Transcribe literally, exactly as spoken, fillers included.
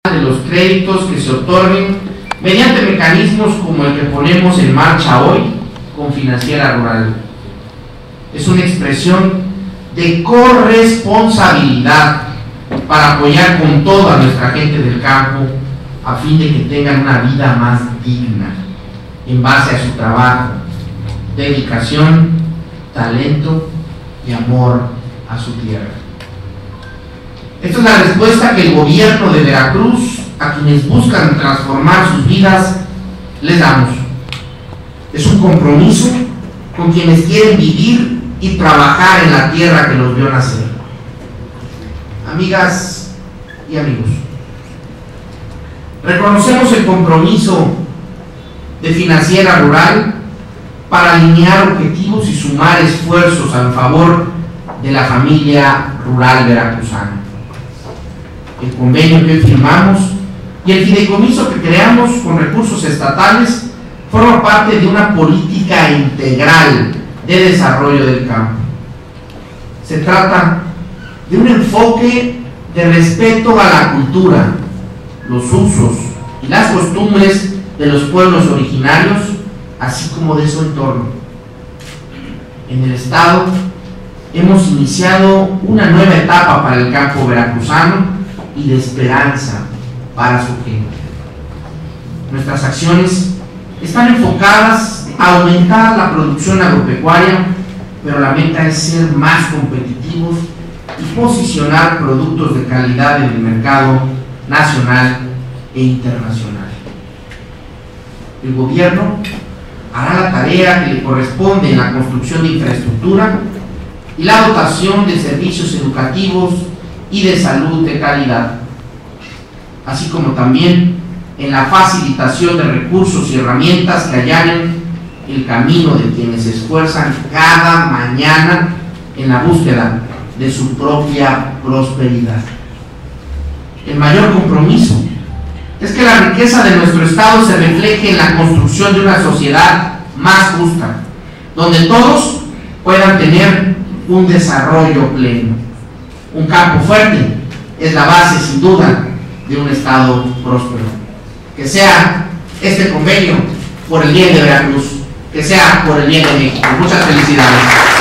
de los créditos que se otorguen mediante mecanismos como el que ponemos en marcha hoy con Financiera Rural. Es una expresión de corresponsabilidad para apoyar con todo a nuestra gente del campo a fin de que tengan una vida más digna en base a su trabajo, dedicación, talento y amor a su tierra. Esta es la respuesta que el gobierno de Veracruz, a quienes buscan transformar sus vidas, les damos. Es un compromiso con quienes quieren vivir y trabajar en la tierra que los vio nacer. Amigas y amigos, reconocemos el compromiso de Financiera Rural para alinear objetivos y sumar esfuerzos en favor de la familia rural veracruzana. El convenio que hoy firmamos y el fideicomiso que creamos con recursos estatales forma parte de una política integral de desarrollo del campo. Se trata de un enfoque de respeto a la cultura, los usos y las costumbres de los pueblos originarios, así como de su entorno. En el estado hemos iniciado una nueva etapa para el campo veracruzano y de esperanza para su gente. Nuestras acciones están enfocadas a aumentar la producción agropecuaria, pero la meta es ser más competitivos y posicionar productos de calidad en el mercado nacional e internacional. El gobierno hará la tarea que le corresponde en la construcción de infraestructura y la dotación de servicios educativos y de salud de calidad, así como también en la facilitación de recursos y herramientas que allanen el camino de quienes se esfuerzan cada mañana en la búsqueda de su propia prosperidad. El mayor compromiso es que la riqueza de nuestro estado se refleje en la construcción de una sociedad más justa, donde todos puedan tener un desarrollo pleno. Un campo fuerte es la base, sin duda, de un estado próspero. Que sea este convenio por el bien de Veracruz, que sea por el bien de México. Muchas felicidades.